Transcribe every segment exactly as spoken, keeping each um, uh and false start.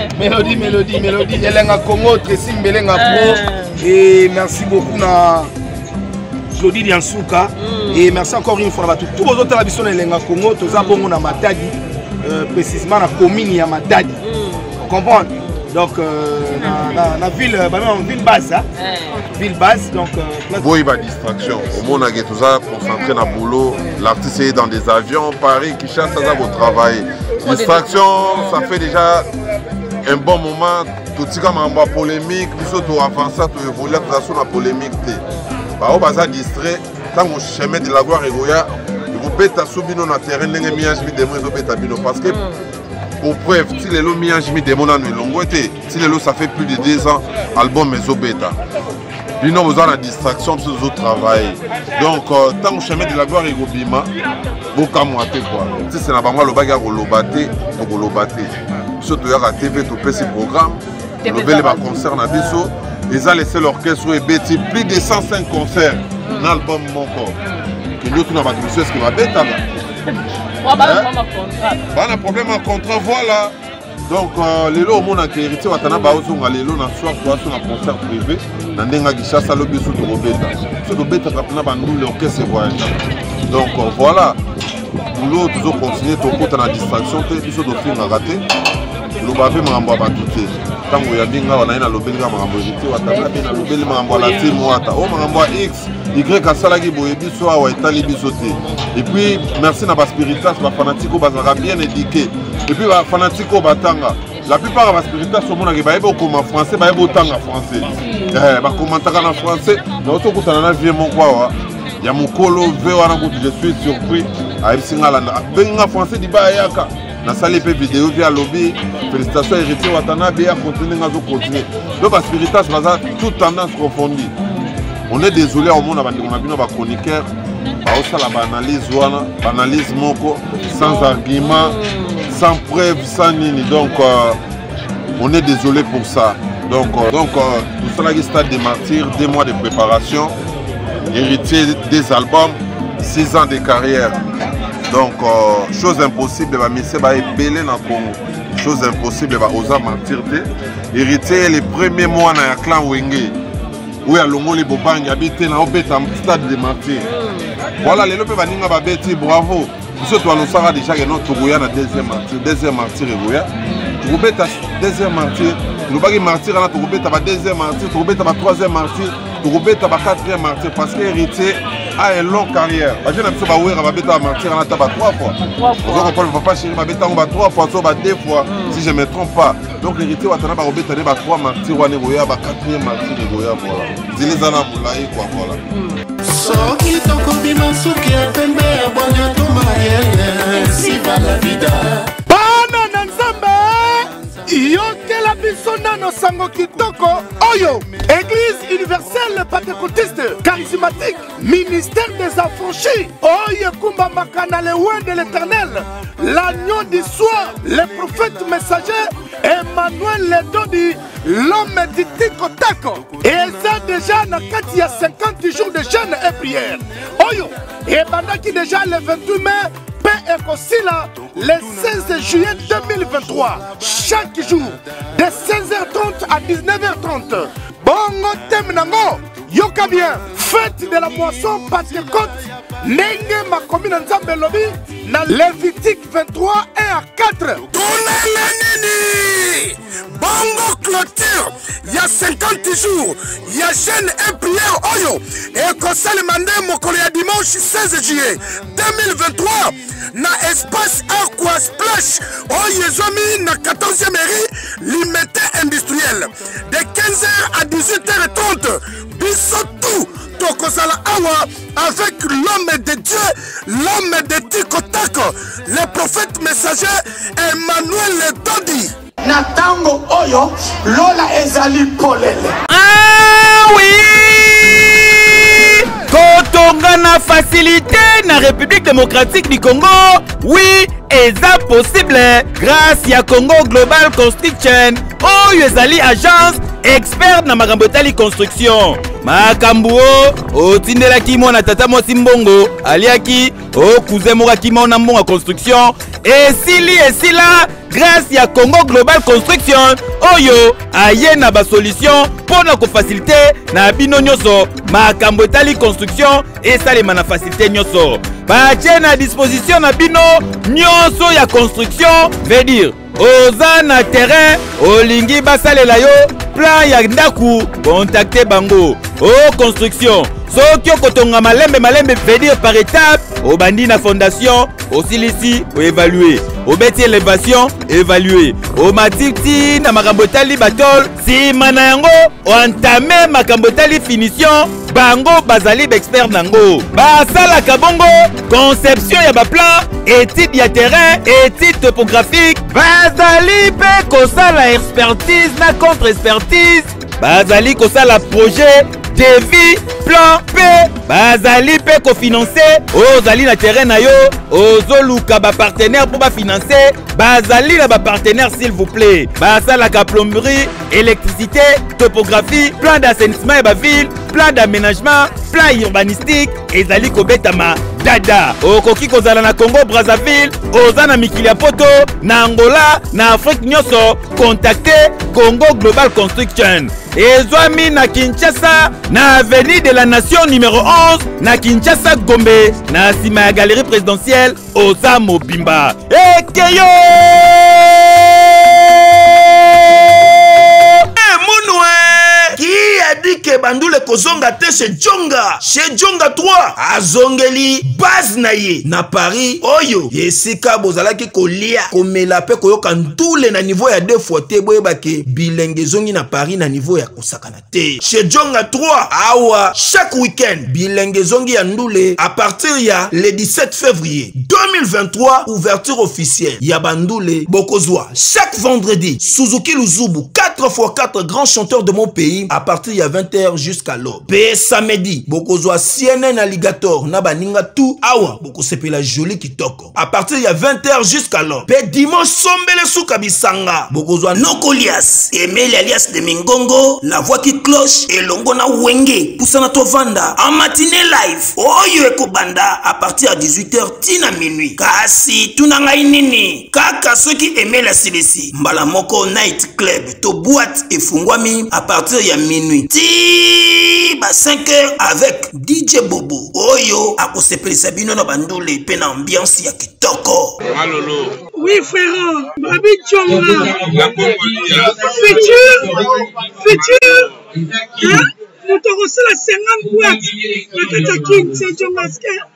Mélodie, Mélodie, Mélodie. Elenga Congo, Tracy Mbelenga Pro. Et merci beaucoup na Jody Diansouka. Et merci encore une fois à tous. Tous vos autres habitants Elenga Congo, tous abonnés na Matadi, précisément na commune ya Matadi. Vous comprenez? Donc, euh, dans la ville, bah, ville base, hein? Ville base, donc... Euh, bon, il y a distraction. Au monde, on est tous concentrés dans le boulot. L'artiste est dans des avions, Paris, qui chasse ça au travail. Distraction, ça fait déjà un bon moment. Tout ce qui est en polémique, tout ce qui est avancé, tout ce qui est dans la polémique. On va distrait. Tant que je chemin de la gloire, vous pouvez subir dans le terrain, parce que... Pour preuve, si les lots mis en jimi des mondes si les lots ça fait plus de deux ans, album Meso Beta. Puis nous avons la distraction sur le travail. Donc, euh, tant que je mets de la gloire et Gobima, beaucoup à moi, quoi. Si c'est la banque, le bagarre au lobaté, au lobaté. Surtout à la T V, tout ce programme, le bel concert à Bisso, ils ont laissé l'orchestre et Betty plus de cent cinq concerts dans l'album Mon Corps. Et nous, nous avons dit, ce qui va bête. Pas de problème en contrat, voilà. Donc, les lots au monde qui hérité, on a les lots dans le soir, sur un concert privé, dans des guichets, ça le bisou de Robeta. Ce que Beta a nous l'orchestre et voyage. Donc, voilà. Nous, toujours continuer, tout le temps dans la distraction, tout le temps film à rater. Nous avons fait un peu de tant que ya binga wana ina lobeli ka makambo jiti wataka bina lobeli makambo la team wata o makambo X Y asalaki boye biso awa etali biso te. Et puis merci na ba spiritas ba fanatiko bazaka bien éduqué. Et puis ba fanatiko batanga la plupart ba spiritas so mona ke ba yebo koma français ba yebo tanga français. Eh ba komantaka na français na oto kutana na vie mon kwa wa ya mukolo ve wana ko je suis surpris a singala na benga français di ba yaka. Na salle pe vidéo via lobby, félicitations héritier Watana, bien continuer à continuer. Donc la spiritas baza toute tendance confondue. On est désolé au monde on a bien nos chroniqueurs, ça la analyse wana, analyse moko sans argument, sans preuve, sans nini. Donc euh, on est désolé pour ça. Donc euh, donc euh, tout ça là stade des martyrs, deux mois de préparation, héritier des albums, six ans de carrière. Donc, euh, chose impossible, bah, monsieur va être belé dans le Congo. Chose impossible, bah, osa mentir. Héritier les premiers mois dans le clan Wenge. Où il y a l'ongo les bobangs, habité dans le stade de martyrs. Voilà, les lopes vaninga va bêti, bravo. Monsieur, toi, nous savons déjà que notre Togoya na deuxième martyr, deuxième martyr Togoya. Tu bête à deuxième martyr. Nous pas martyr là, tu bête à deuxième martyr, tu bête à troisième martyr, tu bête à quatrième martyr parce que héritier a une longue carrière. Je ne sais pas où il va bête à martyr là, tu trois fois. Trois fois. Ne pas chérir, va bête à trois fois, soit deux fois, si je ne me trompe pas. Donc héritier va t'en bête à trois martyrs, ou à Négoya, quatrième martyr Négoya, voilà. C'est les années moulaï quoi, voilà. Soki tokobima suki ya pembe ya bonya tumayele si va la vida. Bana na Nzambe yokela biso nano sango kitoko oyo Église universelle pentecôtiste charismatique ministère des affranchis oyo kumba makana le loin de l'Éternel l'agneau du soir le prophète messager Emmanuel Ledodi l'homme du Tiko Tako et ça déjà na kati ya cinquante jours de jeûne et prière oyo et pendant qui déjà le vingt-huit mai paix et Kosila le seize juillet deux mille vingt-trois chaque jour de seize heures trente à dix-neuf heures trente bongo temnango yoka bien fête de la moisson Pentecôte nenge ma commune Nzambe lobi na Lévitique vingt-trois un à quatre bongo clôture il y a cinquante jours il y a jeûne et prière oyo et kosala mande mokolo ya dimanche seize juillet deux mille vingt-trois na espace Aqua Splash oyo ezomi na quatorzième mairie limité industriel de quinze heures à dix-huit heures trente biso tout tokozala awa avec l'homme de Dieu l'homme de Tiko Tako le prophète messager Emmanuel Ledodi Na tango oyo lola ezali polele. Ah oui! Kotonga na facilité na République démocratique du Congo. Oui, eza possible grâce ya Congo Global Construction. Oyo ezali agence expert na makambo tali construction. Makambo o tindela kimo na tata mosi mbongo aliaki o kuze moka kimo na mbongo construction. Et sili et sila grâce ya Congo Global Construction oyo aye na ba solution pona ko faciliter na bino nyoso makambo etali construction esalema na facilité nyoso batie na disposition na bino nyonso ya construction veut dire oza na terrain olingi basalela yo plan ya ndaku contacter bango o construction soki okotonga malembe malembe veut dire par étape obandi na fondation osilisi oévaluer obeti élévation évaluer omatiti na makambo etali batol nsima na yango oentame makambo etali finition bango bazali baexpert nango basalaka bongo conception ya baplan étude ya terrain étude topographique bazali mpe kosala expertise na contre expertise bazali kosala projet devis plan P bazali pe kofinancer ozali na terrain na yo ozoluka ba partenaire pour ba financer bazali na ba partenaire s'il vous plaît basalaka plomberie électricité topographie plan d'assainissement et ba ville plan d'aménagement plan urbanistique ezali kobetama dada okoki kozala na Congo Brazzaville oza na mikili ya poto na Angola na Afrique nyonso contacter Congo Global Construction ezwami na Kinshasa na avenue de la Nation numéro onze na Kinshasa Gombe na nsima ya galerie présidentielle oza mobimba ekeyo qui a dit que Bandoule kozonga te chez Djonga chez Djonga trois azongeli base na ye na Paris oyo yesika bozalaki kolia komela pe koyoka ndule na niveau ya deux fois te boyeba ke bilenge zongi na Paris na niveau ya kosakana te chez Djonga trois awa chaque week-end bilenge zongi ya ndule à partir ya le dix-sept février deux mille vingt-trois ouverture officielle ya Bandoule bokozwa chaque vendredi Suzuki Luzubu quatre fois quatre grands chanteurs de mon pays à partir il y a vingt heures jusqu'à l'aube. Pe samedi, bokozwa C N N Alligator na baninga tout awa boko sepela joli kitoko. À partir il y a vingt heures jusqu'à l'aube. Pe dimanche sombele souka bisanga. Bokozwa Nokolias, Emile alias de Mingongo, la voix qui cloche et longo na wenge pusana to vanda en matinée live. Oyo ekobanda à partir à dix-huit heures tina minuit. Kasi tunanga inini. Kaka ceux qui aimaient la C D C. Mbala moko night club to boîte et fungwami à partir il y a minuit. Ti ba cinq heures avec D J Bobo oyo akosepeli sabino na Bandoule pe na ambiance ya kitoko. Malolo. Oui frère, Babi Djonga. Futur, futur. Hein? Nous te recevons cinquante boîtes. La Katakin, c'est Djonga.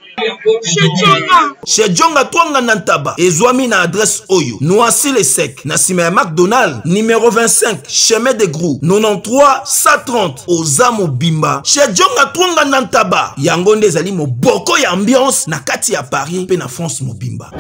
Chez Djonga Twanga Nantaba ezwami na adresse oyo Noisy le Sec na sima ya McDonald numéro vingt-cinq chemin de Grou quatre-vingt-treize cent trente Ozamo Bimba. Chez Djonga Twanga Nantaba yango nde ezali moboko ya ambiance na kati ya Paris pe na France mobimba.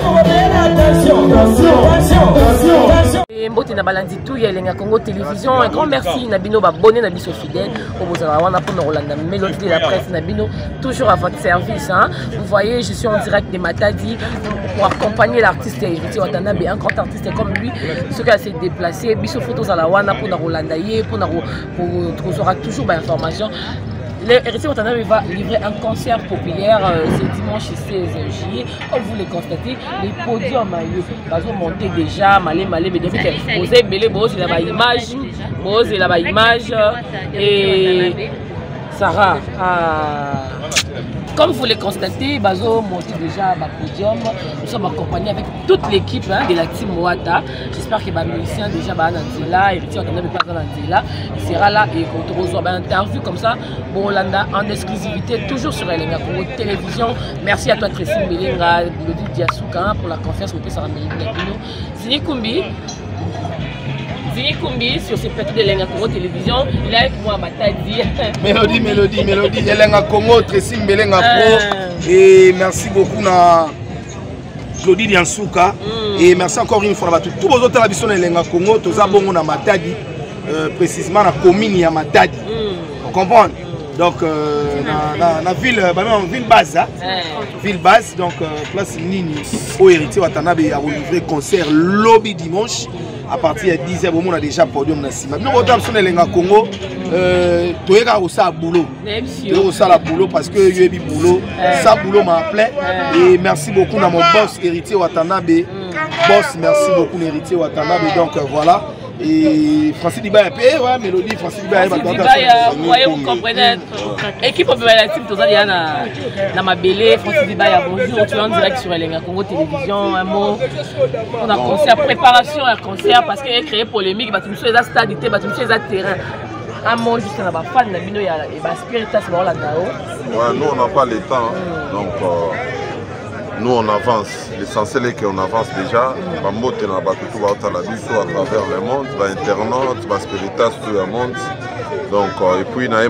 Mbote na balandi tout ya Lenga Congo Télévision. Un grand merci na bino ba abonné na biso fidèle au bozala wana pour Rolanda Mélodie de la presse na bino toujours à votre service hein. Vous voyez, je suis en direct de Matadi pour accompagner l'artiste Héritier Watanabe, un grand artiste comme lui, ce qui a s'est déplacé, biso photos à la wana pour Rolanda pour pour aura toujours d'informations. Héritier Watanabe va livrer un concert populaire euh, ce dimanche seize juillet. Comme vous le constatez, les podiums ils ont monté déjà, malé malé, mais depuis que vous avez belé, vous avez la image, vous avez la image et Sarah. Euh, Comme vous le constatez, Bazo monte déjà à podium. Nous sommes accompagnés avec toute l'équipe hein, de la team Wata. J'espère que les musiciens déjà là, Héritier Watanabe pas là. Il sera là et qu'on te reçoit une interview comme ça. Bolanda en exclusivité, toujours sur Lenga Congo Télévision. Merci à toi Tracy Melenga, Lodi Diasuka pour la confiance que ça ramène. Zini Kumbi. Zini Kumbi sur ces petits de Lenga Congo Télévision. Il est avec moi à Matadi. Mélodie, Mélodie, Mélodie. Lenga Congo, Tracy Melenga Pro. Et merci beaucoup na Jody Diansuka. Mm. Et merci encore une fois à tous. Tous vos autres habitants de Lenga Congo, tous abonnés à Matadi, euh, précisément à la commune à Matadi. Mm. Vous comprenez? Donc, euh, dans la ville, bah, ville base, hein? Ouais. Ville base, donc euh, place Nini, au Héritier Watanabe a livré concert lobby dimanche. À partir de dix heures, on a déjà podium dans Sima. Nous, on a besoin de Congo, euh, tu es aussi à boulot. Tu es aussi à boulot parce que je suis boulot. Ça, boulot m'a appelé. Et merci beaucoup à mon boss Héritier Watanabe. boss, merci beaucoup l'héritier Watanabe. Donc voilà. Et Francis Dibaya, ouais, Mélodie, Francis Dibaya, Francis Dibaya, vous voyez, vous comprenez. Équipe opérative, tout ça, il y a dans ma belle, Francis Dibaya, bonjour, tu es en direct sur Elenga Congo Télévision, un mot. On a concert, préparation à concert, parce qu'il y a créé polémique, tu me suis à stade, tu me suis à terrain. Un mot juste dans la fan, il y a des spiritas, c'est bon là. Ouais, nous on n'a pas le temps, donc. Nous on avance, l'essentiel est qu'on avance déjà. On monte dans tout à travers le monde, l'internet, la spiritas, tout le monde. Donc, et puis il y a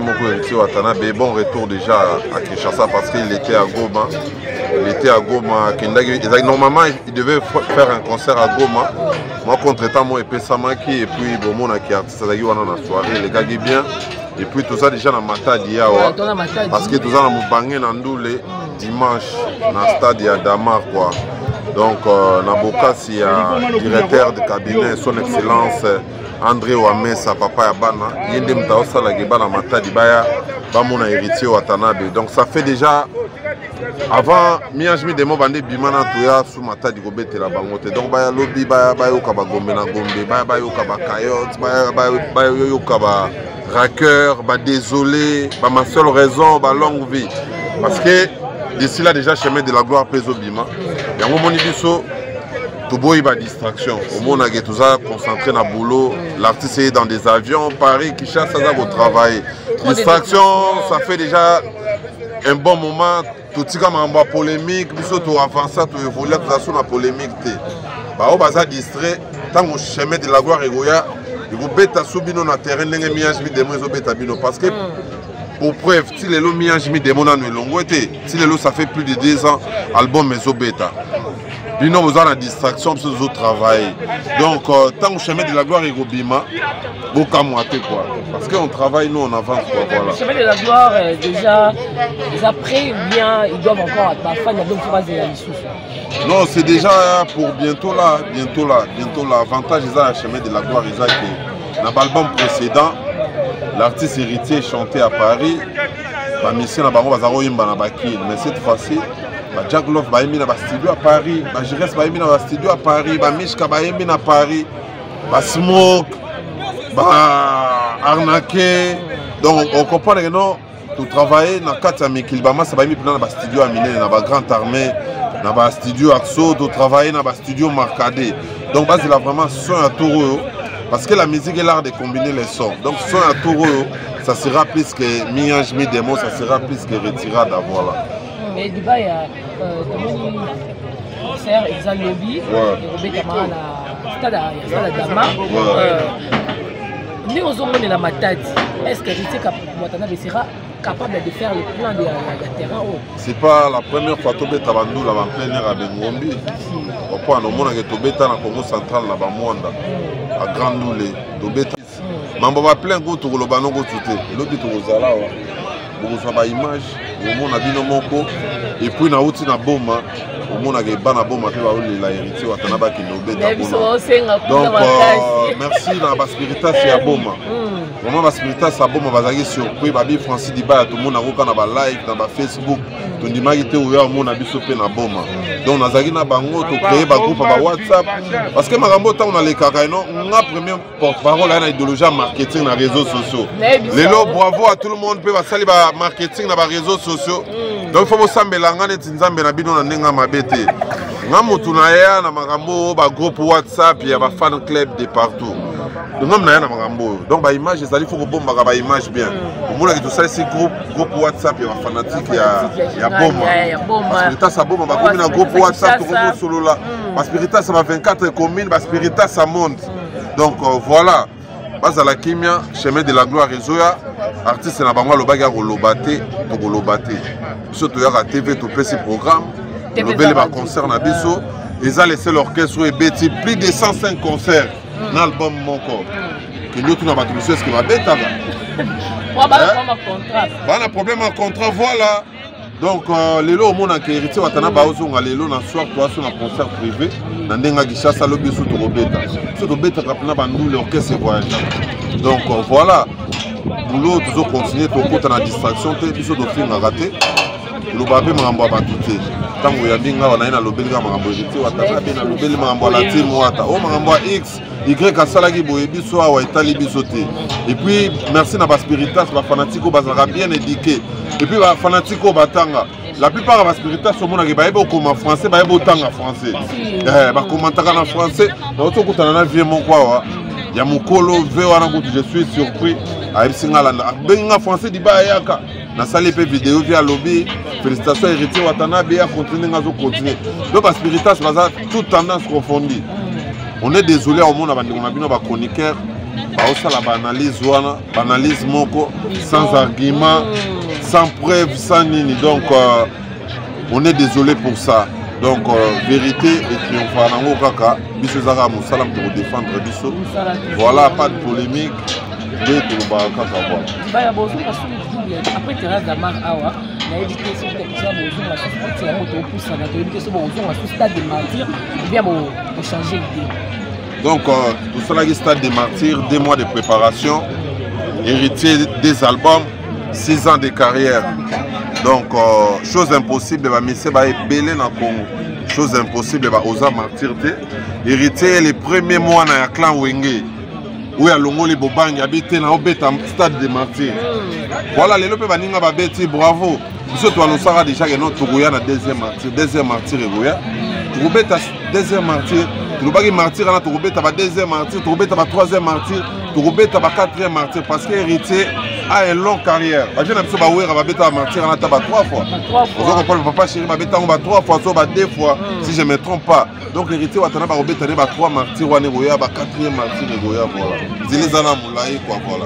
un bon retour déjà à Kinshasa parce qu'il était à Goma. Il était à Goma. Normalement, il devait faire un concert à Goma. Moi, contre-temps, moi, et Samaki, et puis bon, mon artiste, il y a une soirée, les gars bien. Et puis tout ça déjà dans Matadi, parce que tout ça dans Moubangé, dans Ndoulé, dimanche, dans le stade, il y a Damar, quoi. Donc, euh, Nabokasi, il y a le directeur de cabinet, son excellence, André Ouamesa, papa Yabana, Yendem Taosa, la Geba, dans Matadi, Baya, Bamona héritier Watanabe. Donc, ça fait déjà, avant, Mianjmi Demo Bandé Bimana Touya, sous Matadi Gobete la Bangote. Donc, Baya Lobby, Baya Bayokaba Gombe na Gombe, Baya Bayokaba Kayot, Baya Bayokaba. Raqueur, bah désolé, bah ma seule raison, bah longue vie. Parce que d'ici là déjà chemin de la gloire Pézo Bima. Et à un moment donné, tout beau il va distraction. Au moment où on a tout ça concentré dans le boulot, l'artiste est dans des avions, Paris, Kinshasa, ça va travailler. Distraction, ça fait déjà un bon moment. Tout ça comme en polémique, puis tout avancer, tout évoluer, tout ça sur la polémique. Bah on va ça distrait. Tant que chemin de la gloire Egoya. Il faut bêta subino na terrain n'engue miage mi demo zo bêta bino parce que pour preuve si les lo miage mi demo na no longo été si les lo ça fait plus de deux ans album mezo bêta bino vous avez la distraction sur le travail donc euh, tant au chemin de la gloire et Gobima beaucoup moité quoi parce qu'on travaille nous on avance quoi voilà le chemin de la gloire euh, déjà après bien ils doivent encore à fin il y a d'autres phases de la mission. Non, c'est déjà pour bientôt là, bientôt là, bientôt là. L'avantage ils ont le chemin de la gloire, ils ont que dans l'album précédent, l'artiste héritier chantait à Paris. La mission na bango bazaro yimba na bakil, mais cette fois-ci, ba Jack Love ba yimbi na ba studio à Paris, ba Jires ba yimbi na ba studio à Paris, ba Mishka ba yimbi na Paris, ba Smoke, ba Arnaqué. Donc on comprend que non, tout travailler dans quatre amikil ba ça ba yimbi na ba studio à Miné, na ba Grande Armée. Dans le studio Axo, de travailler dans le studio Marcadé. Donc, c'est vraiment son à tout parce que la musique est l'art de combiner les sons. Donc, son à tout ça sera plus que Miange mi démon, ça sera plus que retirade d'avoir là. Mais Dubaï, il y a concert, Exal Lobby, Robé Kamara, la stade à Dama. Nous, on a la Matadi. Est-ce que Watanabe sera capable de faire le plan de la terrain? C'est pas la première fois que tu as vendu en plein air à Bengombi. On a vu que tu as dans le Congo central, à Grand Noulé. Mais on va plein de choses pour le banon. L'autre est là. On a une image, on a vu moko et puis on a outil na boma, on a gagné na boma qui va ouler la héritier Watanabe qui nous bête. Donc merci na baspiritas ya boma. Vraiment baspiritas ya boma bazaki surpris babi Francis Dibaya tout le monde a vu na ba live na ba Facebook. Tout le monde était ouvert au monde a biso pe na boma. Donc nazaki na bango to créer ba groupe ba WhatsApp parce que marambo ta on a les kaka non, on a premier porte-parole à l'idéologie marketing na réseaux sociaux. Lelo bravo à tout le monde peut va saluer marketing dans les réseaux sociaux. Donc il faut que vous sachiez que vous avez un groupe WhatsApp, il y a un fan club de partout. Donc l'image, il faut que vous ayez une image bien. Vous avez tout ça, c'est groupe WhatsApp, il y a un fanatique, il y a Boma. Spiritas a Boma, il y a un groupe WhatsApp, Spiritas a vingt-quatre communes, Spiritas a monte. Donc voilà. Basa la Kimia, chemin de la gloire Ezoya, artiste na bango lobaki ya kolobate, to kolobate. Biso to ya T V to pesi programme, lobele ba concert na biso, ils ont laissé l'orchestre et bêti plus de cent cinq concerts dans l'album mon corps. Que nous tout na bato biso est-ce que va bêta là. Moi ba problème en contrat. Ba na problème en contrat voilà. Donc euh, lelo au monde qui héritier Watanabe bazonga lelo na soir toi sur un concert privé na ndenga Kinshasa lobi sous Robeta. Sous Robeta kapna bandu l'orchestre voyage. Donc euh, voilà. Boulot toujours continuer ton compte na distraction te biso do film raté. loba pe makambo ya bato te ntango oyambi nga wana ye nalobeli kaka makambo héritier watana pe nalobeli makambo ya la team wata o makambo ya x y asalaki boye biso awa etali biso te et puis merci na baspiritas bafanatike oyo bazalaka bien édiqué et puis bafanatike oyo batanga la plupart ya baspiritas omonaki bayeba okoma français bayeba otanga français bakomantaka na français nauti okutana na vie moko awa ya mokolo ve wana kutu je suis surpris ayebisi nga landa abengi nga français diba ayaka nasali pe vidéo via lobby félicitations héritier watana beya continue nga azocontinue donc baspiritas baza toute tendance confondue. On est désolé au monde abandiko na bino ba chroniqueur baosala ba analyse wana ba analyse moko sans argument sans preuve sans nini donc euh, on est désolé pour ça donc euh, vérité et triomphant nango kaka biso zaka musala pour défendre biso voilà pas de polémique de tout ba kaka voilà ba ya bozo parce que après terrasse d'Amar awa na évité ce que tu as bozo la société ya moto pour ça na évité ce bozo la stade de martyr bien bon changer idée. Donc, euh, tout cela qui stade des martyrs, deux mois de préparation, héritier des albums, six ans de carrière. Donc, euh, chose impossible, bah, monsieur va belé dans Congo. Chose impossible, bah, osa martyr te. Héritier les premiers mois dans le clan Wenge. Où il y a l'ongoli bobangi habité dans le stade des martyrs. Voilà, les lopes baninga ba beti, bravo. Monsieur toi nous sera déjà que notre Tourouya na deuxième martyr, deuxième martyr Tourouya. Touroubeta deuxième martyr. Tourobaki martyr na Tourobeta ba deuxième martyr, Tourobeta ba troisième martyr, Tourobeta ba quatrième martyr parce que héritier a une longue carrière. Ba jeune biso ba wera ba beta martyr na ta ba trois fois. Vous comprenez papa chéri ba beta ba trois fois so ba deux fois si je me trompe pas. Donc héritier watana ba robeta ne ba trois martyrs wana goya ba quatrième martyr goya voilà. Zilizana mulai quoi voilà.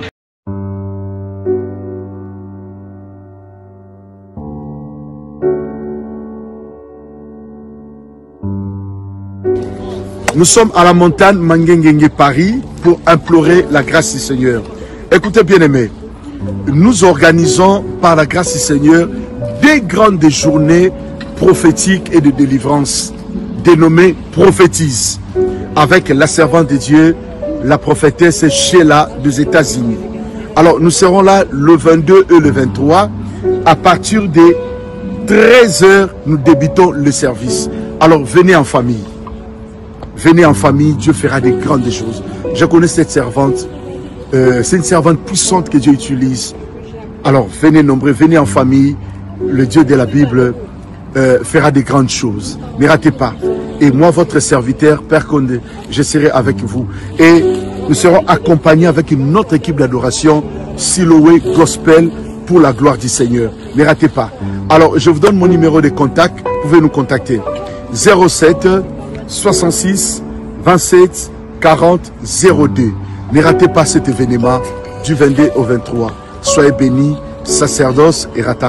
Nous sommes à la montagne Mangengenge Paris pour implorer la grâce du Seigneur. Écoutez bien aimés, nous organisons par la grâce du Seigneur des grandes journées prophétiques et de délivrance dénommées prophétises avec la servante de Dieu, la prophétesse Sheila des États-Unis. Alors nous serons là le vingt-deux et le vingt-trois à partir des treize heures nous débutons le service. Alors venez en famille. Venez en famille, Dieu fera des grandes choses. Je connais cette servante. Euh, c'est une servante puissante que Dieu utilise. Alors venez nombreux, venez en famille. Le Dieu de la Bible euh, fera des grandes choses. Ne ratez pas. Et moi, votre serviteur, Père Condé, je serai avec vous. Et nous serons accompagnés avec une autre équipe d'adoration, Siloé Gospel, pour la gloire du Seigneur. Ne ratez pas. Alors, je vous donne mon numéro de contact. Vous pouvez nous contacter. zéro sept soixante-six vingt-sept quarante zéro deux. Ne ratez pas cet événement du vingt-deux au vingt-trois. Soyez bénis, sacerdoce et rata.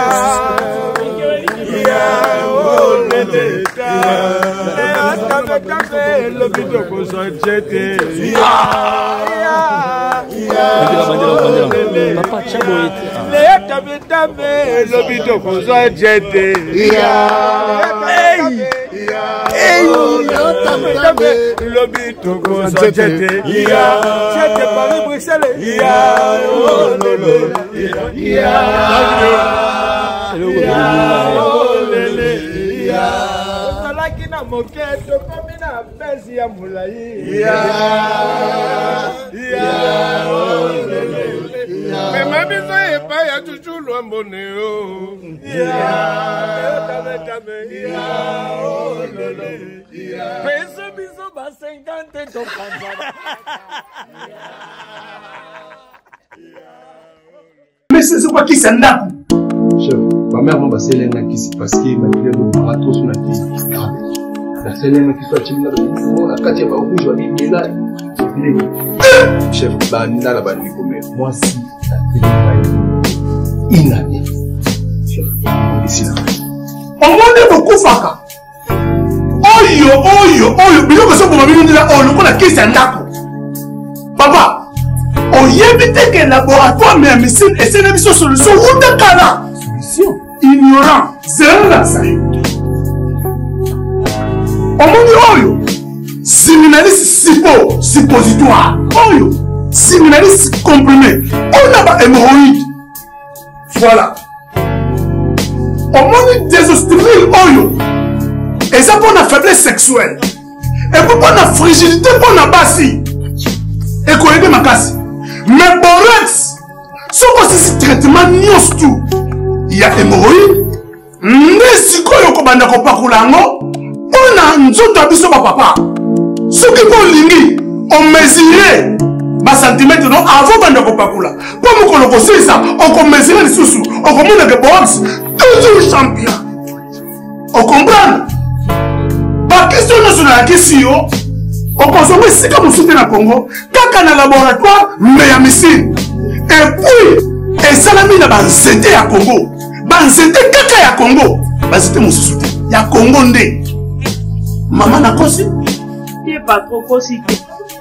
Mais c'est quoi qui s'en a? Chef, ma mère m'a passé l'un qui s'est parce que ma fille m'a marathon sur la télé. La scène qui soit timide, la quatre va rouge, on est là. Chef, bah, n'a la banni comme moi si la télé va inanée. Chef, ici là. On m'a beaucoup faka. Oyo, oyo, oyo, mais que ça pour ma vie, là, oh, le coup la qui s'en a. Papa. On y évite que le laboratoire mais un missile et c'est une mission solution ou de cana. Solution ignorant, c'est là ça. On dit oyo, séminaliste suppo, suppositoire, oyo, séminaliste comprimé, on a pas hémorroïde. Voilà. omoni désostérile oyo eza mpona faiblesse sexuelle epo mpona frigidité mpona basi ekoyede makasi mais borex soko osisi traitement nyonso tu ya hémorroïde nde sikoyo okobanda kopakola yango mpona nzoto ya biso bapapa soki mpo olingi omesure basantimetre no avant banda kopakula mpo mokolo kosilisa okomesure lisusu okomonake box toujours champion okomprendre bakestio nyonso nayakisi yo okozonga esika mosusu te na congo kaka na laboratoire me ya misine epuis esalami na banzete ya congo banzete kaka ya congo banzete mosusu te ya congo nde mama nakosi ye patrokosi te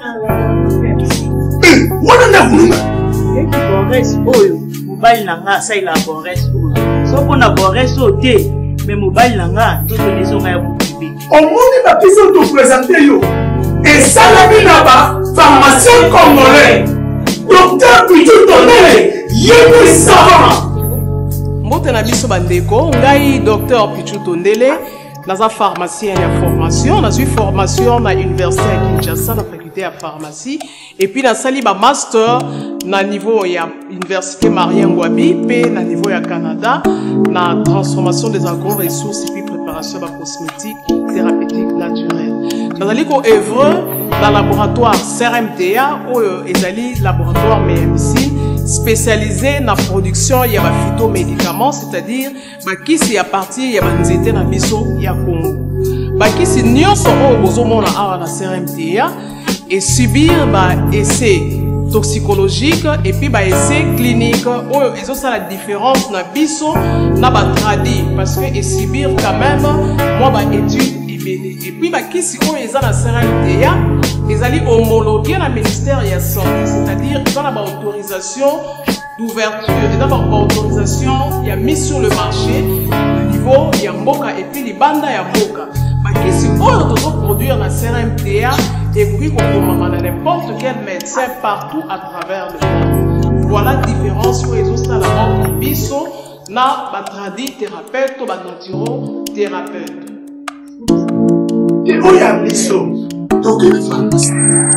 wana nde kulunga eki bores oyo mobali na nga asalela bores oyo so mpona bores oyo te me mobali na nga nzotolesonga ya bokibe omoni bapesi oyo topresente yo esalami na bapharmacien congolais docteur pitu tonele yebi savant mbote na biso bandeko ngai docteur pitu tondele naza pharmacien ya formation nazwi formation na université ya Kinshasa na faculté ya pharmacie et puis nasali ba master na niveau ya université Marien Ngouabi pe na niveau ya Canada na transformation des agro-ressources et puis préparation de cosmétiques thérapeutiques naturelles. Nazali ko œuvre dans laboratoire C R M T A ou ezali laboratoire M M C spécialisé dans la production ya ba phytomédicaments, c'est-à-dire bakisi ya partie ya banzete na biso ya Congo. Bakisi nyonso o bozomona awa na C R M T A et subir ba essai toxicologique et puis ba essai clinique oyo ezo ça la différence na biso na ba tradi parce que et subir quand même moi ba étude ibele et puis ba kisi oyo eza na C R M T A ezali homologué na ministère ya santé, c'est-à-dire ils ont la autorisation d'ouverture, ils ont la autorisation il a mis sur le marché le niveau ya mboka et puis les bandes ya mboka bakisi oyo tozo produire na C R M T A et puis qu'on peut n'importe quel médecin partout à travers le monde. Voilà la différence où ils ont ça la mort biso na batradi thérapeute ou batantiro thérapeute. Et où y a biso donc il faut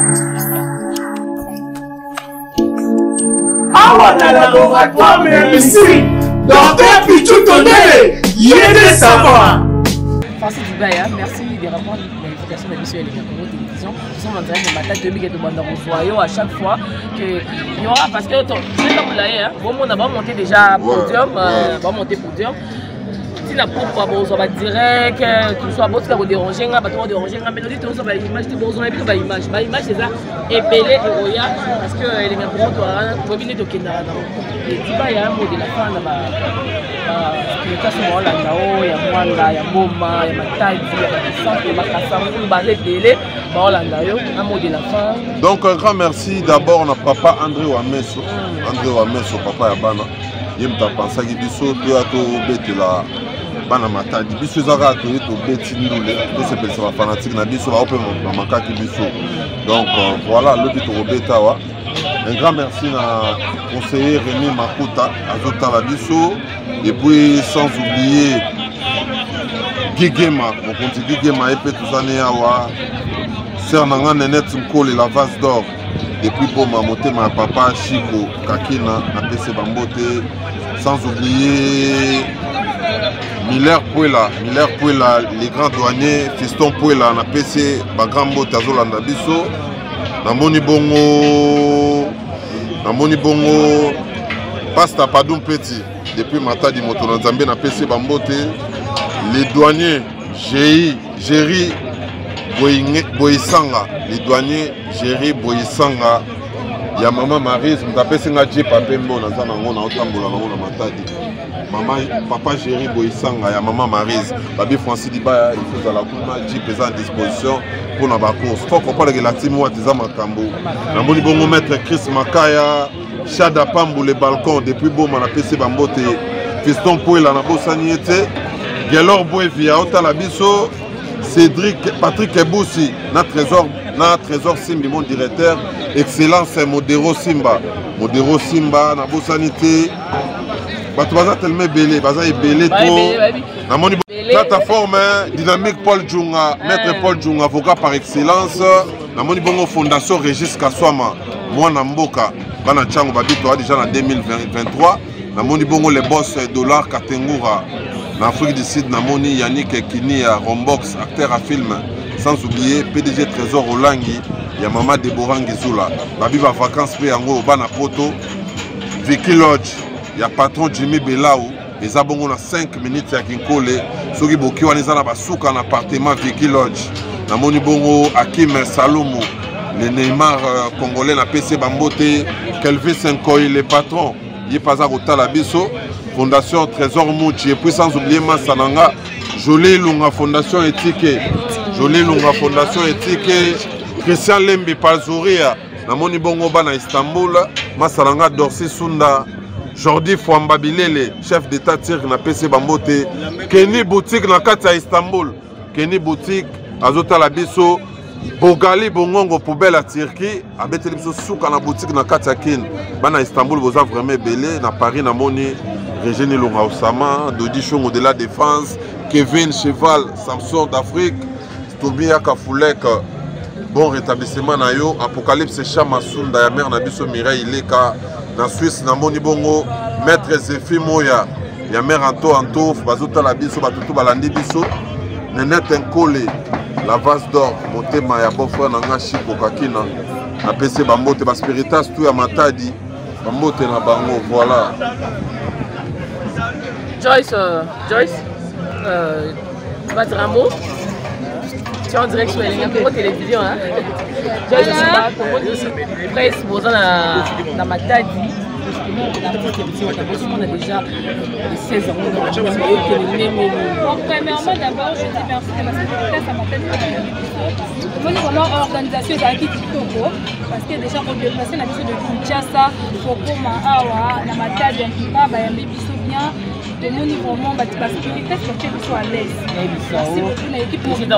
awa na laboratoire mais ici docteur Pichu Tondele yede savoir. Francis Dubaya, merci des rapports de l'invitation de l'émission de la télévision. Nous sommes en train de matin de Big et de Bandarofoyo à chaque fois que il y aura parce que c'est comme là, bon, on a monté déjà podium, on va monter podium. Si la pourquoi bon, on va direct, que tu sois beau, tu vas déranger, tu vas déranger, mais nous disons que tu image, tu vas image, tu image, ma image c'est ça, épelé et roya parce que les gars pour toi, tu vas venir de Kenya. Et tu vas y avoir un mot de la fin là-bas. Il y a Mwanda, il y a Moma, il y a Matadi, il y a Bakassan, il y a Bakassan, il y a un mot de la fin. Donc un grand merci d'abord à papa André Wameso. André Wameso, papa Yabana. Il m'a pensé que biso tu as tout bête là. Bana Matadi, biso zara tu es tout bête nulé. Tout ce que c'est fanatique na biso va open na makaki biso. Donc voilà le but au bêta wa. Un grand merci à conseiller Rémi Makuta, à Zota Labiso, et puis sans oublier Gigema, mon compte Gigema, et puis tout ça, Sernanga Nenet Mkole, la vase d'or, et puis pour ma montée, ma papa Chico, Kakina, A P C Bambote, sans oublier Miller Pouela, Miller Pouela, les grands douaniers, Fiston Pouela, A P C Bagambo, Tazolanda Biso. Namoni bongo Namoni bongo Pasta Padoum Petit depuis Matadi Moto Nzambe na P C Bambote les douaniers Géry Géry Boisanga les douaniers Géry Boisanga ya maman Marise m'tapesi nga Jeep Pembo na zana ngona otambola ngona Matadi maman papa Géry Boisanga ya maman Marise babi Francis Dibaya il faut la kuna Jeep est en disposition pour la course. Faut qu'on parle de la team ou des Amakambo. Namoni bongo maître Chris Makaya, Chada Pambo les balcons depuis Boma na P C Bambote, Fiston Pouela na Bossaniete, Gelor Boevia Otalabiso, Cédric Patrick Eboussi, na trésor na trésor Simbi mon directeur, excellence Modero Simba, Modero Simba na Bossanité. bato baza tellement ebele baza ebele to namoni plateforme dynamique Paul Djunga maître Paul Djunga avocat par excellence namoni bongo fondation Régis Kaswama mwana mboka bana tchango babito déjà en deux mille vingt-trois namoni bongo les boss dollar Katengura en Afrique du Sud namoni Yannick Kini à Rombox acteur à film sans oublier P D G Trésor Olangi ya mama Deborah Ngizula babi ba vacances pe yango bana poto Vicky Lodge ya patron Jimmy Belaou eza bongo na cinq minutes ya kinkole soki boki wana eza na basuka na appartement Vicky Lodge namoni bongo Hakim Salomo le Neymar euh, congolais na P C Bambote Kelvin Senkoy le patron ye paza kotala biso fondation Trésor Mouchi et puis sans oublier Massananga Jolie Lunga fondation éthique Jolie Lunga fondation éthique Christian Lembi Palzouria namoni bongo bana Istanbul Massananga Dorsi Sunda Jordi Fouamba Bilele chef d'état tirk na P C Bambote Kenny boutique na kati ya Istanbul Kenny boutique azotala biso Bogali Bongongo poubelle à Turquie abeteli biso suka na boutique na kati ya Kin bana Istanbul boza vraiment belé na Paris namoni Régine Longa Osama Dodi Chongo de la défense Kevin Cheval Samson d'Afrique Tobia Kafoulek bon rétablissement na yo Apocalypse Chama Sunda ya mère na biso Mireille Leka na Suisse namoni bongo maître Zéphie Moya ya mère Anto Anto bazota la biso batutu balandi biso Nenette Nkole la vase d'or motema ya beau frère nanga Chiko Kakina na P C Bambote ba spiritas tout ya Matadi Bambote na bango voilà. Joyce, euh, Joyce, euh, tu vas dire un mot? Tu es en direct sur la télévision, hein? Joyce, je suis là, presse, dans ma tête, on a déjà seize ans. Bon, premièrement, d'abord, je dis merci de la sécurité, ça m'a fait très bien. L'organisation est acquis Kitoko, parce que déjà, on déplace la mission de Kinshasa, Fokoma, Awa, Namatad, Yankima, Bayambi, Bisso bien. De mon niveau, vraiment, la sécurité, c'est que je sois à l'aise. Merci beaucoup, l'équipe. Je vous dis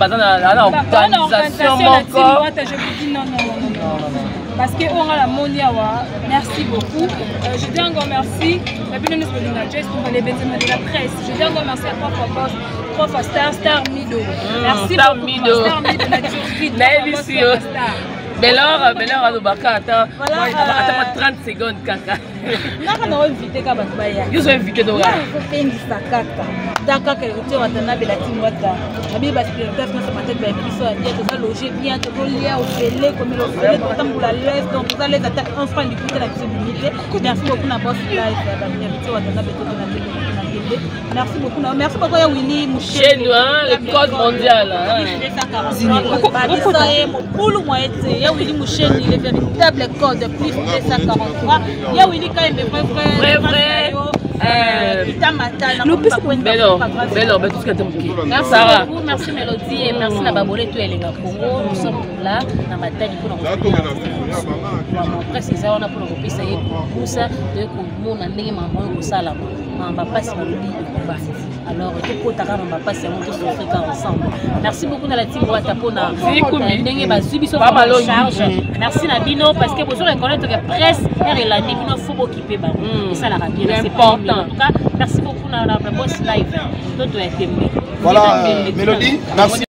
non, non, non, non. Parce qu'on a la Moniawa, merci beaucoup. Euh, je dis encore merci. Et puis nous sommes dans Joyce pour les bâtiments de la presse. Je dis encore merci à Prof Boss, Prof Star, Star Mido. Merci Star beaucoup. Mido. Star Mido, la Turquie. Bellor, Bellor Alobaka, attends, attends trente secondes, Kaka. Non, on a invité Kabakbaya. Ils ont invité Dora. Il faut faire une sakata. D'accord, que tu vas t'en aller la team Wata. La Bible est spirituelle, ça m'a tête bien, tu vas loger bien, tu vas lier au fêlé, comme il a fait, tu vas la laisse, donc vous allez attaquer un franc du côté de la visibilité. Merci beaucoup, na boss live, la bienvenue, Watana, merci beaucoup. Merci beaucoup, Willy Mouché. Chez nous, le code mondial. Il y a Willy Mouchen, le véritable code de plus de deux cent quarante-trois. Il y a Willy quand même vrai vrai. Vrai vrai. Nous puissions Bellor, Bellor, tout ce que tu as. Merci beaucoup, merci Mélodie et merci na Babolé tout les Congo. Nous sommes là dans ma tête pour nous. Mon presse c'est ça on a pour nous ça y est pour ça de que mon année maman au salama. Maman passe mon lit de combat. Alors tout pour ta maman passe on tous Africains ensemble. Merci beaucoup dans la team Watapona. Ndenge bazubi so charge. Merci na bino parce que vous reconnaître que presse et la bino faut occuper ba. Ça la bien c'est important. En tout cas, merci beaucoup dans la boss live. Voilà, Mélodie, merci.